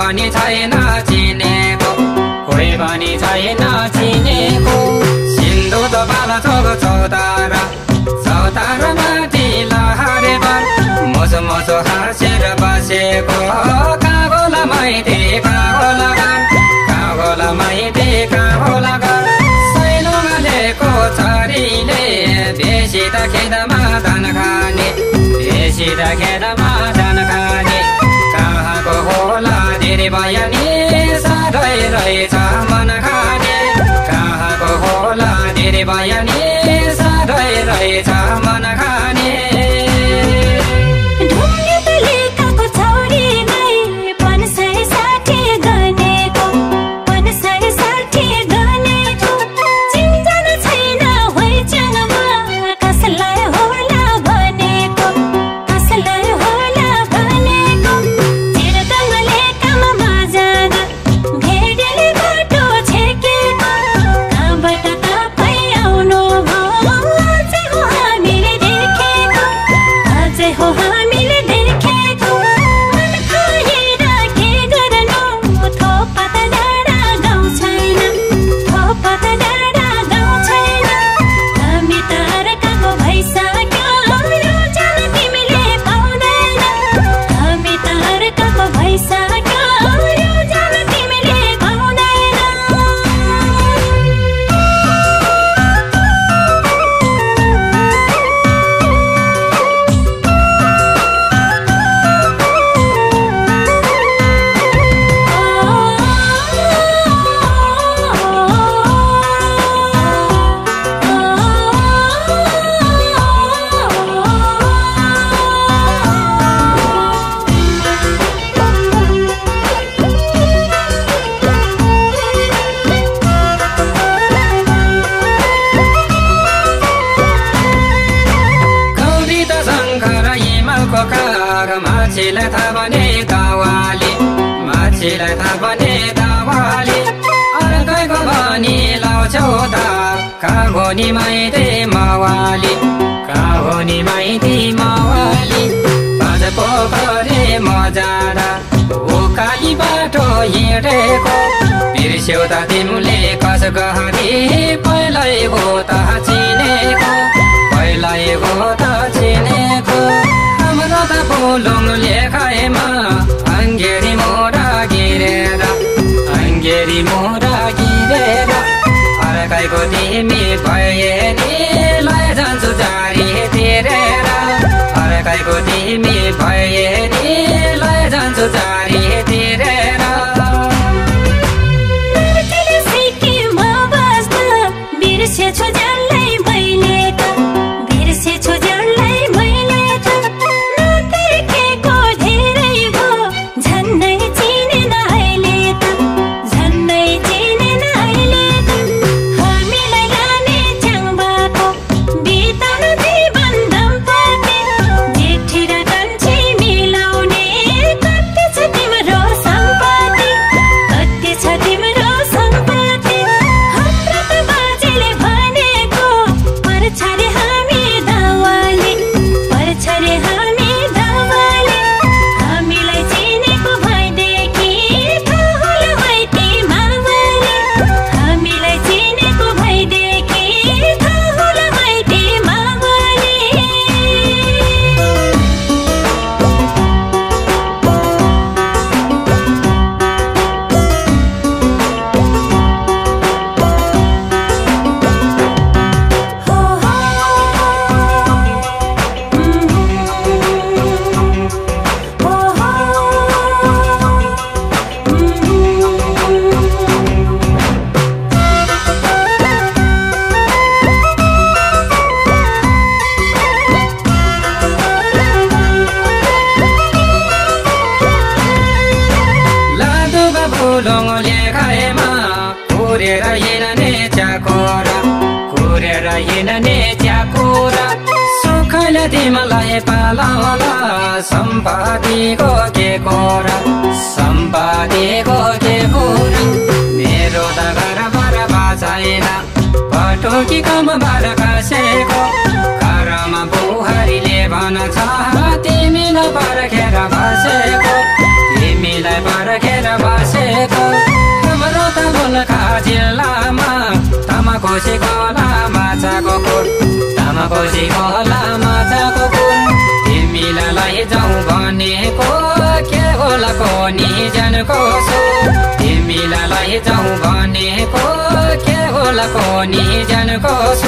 पनि छैन चिनेको, कोही पनि छैन चिनेको। सिन्धुदो बाला चोक चौतारा, चौतारा माथि लहरे बर मोसो मोसो हाँसेर बसेको। कहाँ होला माइती कहाँ होला घर, कहाँ होला माइती कहाँ होला घर। सैलोमा लिएको छोरीले बेसी त खेतमा धान खाने, बेसी त खेतमा धान खाने। कहाँको होला धेरै बयानी साह्रै रहेछ मन खाने। कहाँको होला धेरै बयानी साह्रै रहेछ मन खाने। माछीलाई थाहा भने दावाली, माछीलाई थाहा भने दावाली। अर्कैको भनी लाउँछौ त कहाँ हो नि माइती मावाली, कहाँ हो नि माइती मावाली। पाँच पोखरी म जाँदा उकाली बाटो हिँडेको बिर्स्यौ त तिमीले कस गरी। पहिल्यै हो त चिनेको, पहिल्यै हो त चिनेको। हाम्रो त बोलुङ लेखाइमा अङ्गेरी मोरा गिरेर, अङ्गेरी मोरा गिरेर। अर्कैको तिमी भए नि लैजान्छु जारी तिरेर, अर्कैको तिमी भए नि लैजान्छु जारी तिरेर। बोलुङ लेखाइमा कुरेर हिँड्ने च्याकोरा, कुरेर हिँड्ने च्याकोरा। सुखले तिमीलाई पालाउला सम्पादीको के कोरा, सम्पादीको के कोरा। मेरो त घरबाट बाँचेन पटुकी कमबाट खसेको। घरमा बुहारीले भन्छ तिमीलाई पर्खेर बसेको, तिमीलाई पर्खेर बसेको हाम्रो त गोर्खा जिल्लामा तामाकोसी खोला माछाको खोल तामाकोसी खोला माछाको खोल तिमीलाई लैजाउँ भनेको के होला कोनी जानको सो तिमीलाई लैजाउँ भनेको के होला कोनी जानको सो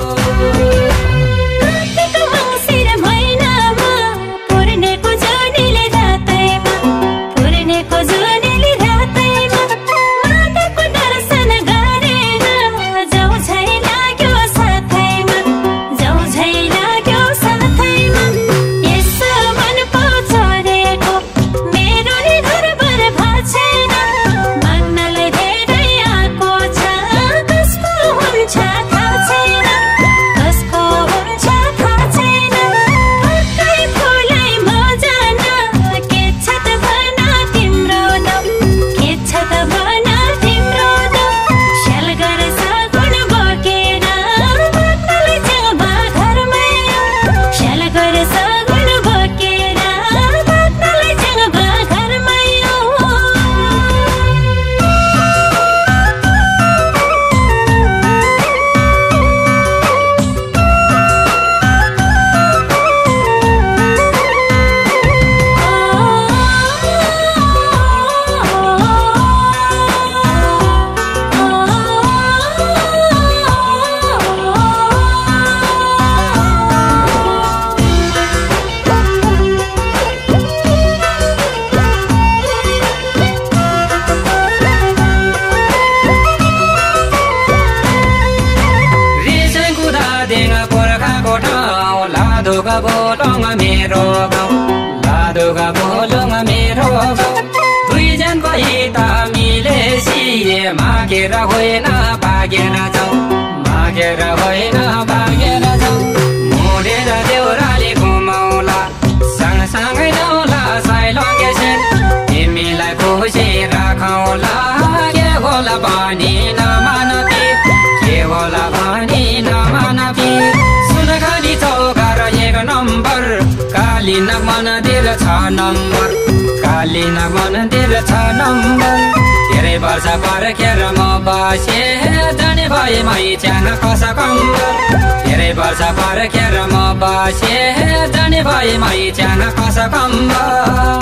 लादुगा बोलुङ मेरो गाउँ लादुगा बोलुङ मेरो गाउँ दुईजनको हित मिलेसी मागेर होइन भागेर जाउँ मागेर होइन भागेर जाउँ मुडेर देउराली घुमाउला सँगसँगै जाउँला साइलङ्गे सेन तिमीलाई खुसी राखौँला के होला भनी नमान के होला भनी नमान सुनखाली चौका एक नम्बर कालीनाग मन्दिर 6 नम्बर कालीनाग मन्दिर 6 नम्बर धेरै वर्ष पर्खेर म बसे जाने भए मै च्याङ खस कम्बर धेरै वर्ष पर्खेर म बसे जाने भए मै च्याङ खस कम्बर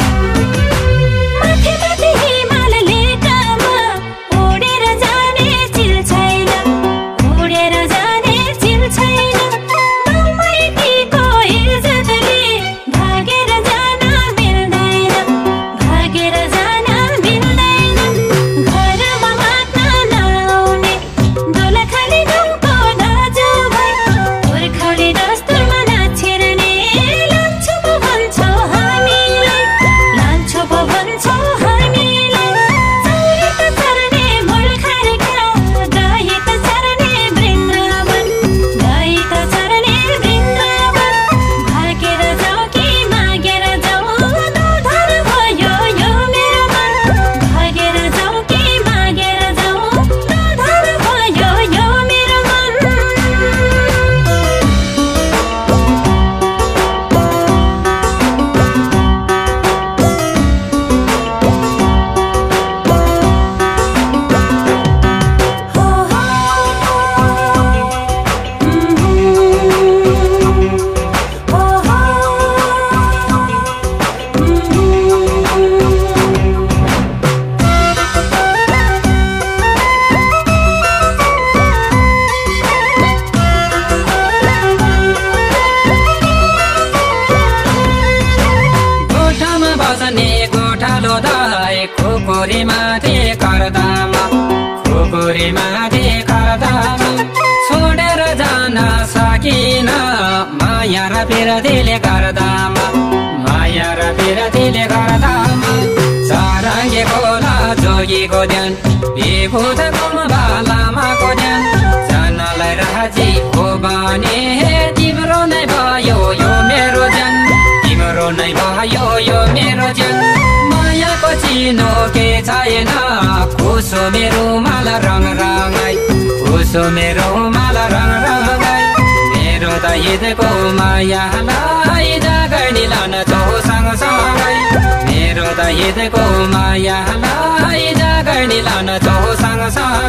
खुकुरी माथि करदामा छोडेर जान सकिन माया र पिरतीले गर्दामा माया र पिरतीले गर्दामा सारङ्गे खोला जोगीको ध्यान विभूत लामाको ध्यान जानलाई राजी हो भने तिम्रो नै भयो यो मेरो ज्यान तिम्रो नै भयो यो मेरो ज्यान मायाको चिनो के छैन खुसो मेरो माला रङ रङाई खुसो मेरो माला रङ रङाई मेरो त हितको मायालाई जागै निलान छौ सँगसँगै मेरो त हिजको मायालाई जागर्नी लान जाऊ सँगसँग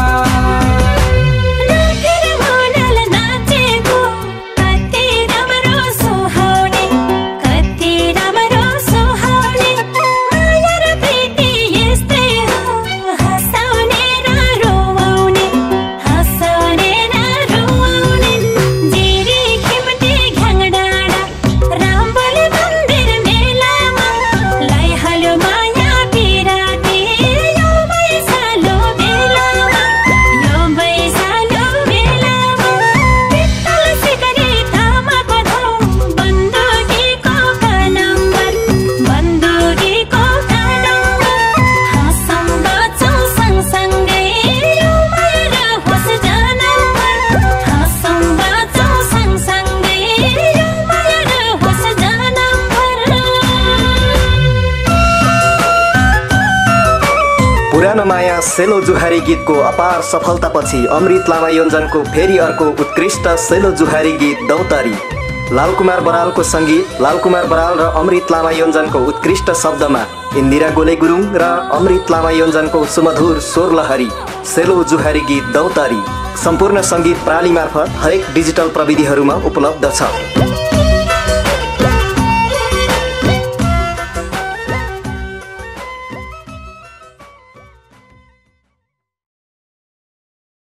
पुरानो माया सेलो जुहारी गीतको अपार सफलतापछि अमृत लामा योन्जनको फेरि अर्को उत्कृष्ट सेलो जुहारी गीत दौतारी। लालकुमार बरालको सङ्गीत, लालकुमार बराल र अमृत लामा योन्जनको उत्कृष्ट शब्दमा इन्दिरा गोले गुरुङ र अमृत लामा योन्जनको सुमधुर स्वर लहरी सेलो जुहारी गीत दौतारी सम्पूर्ण सङ्गीत प्रणाली मार्फत हरेक डिजिटल प्रविधिहरूमा उपलब्ध छ।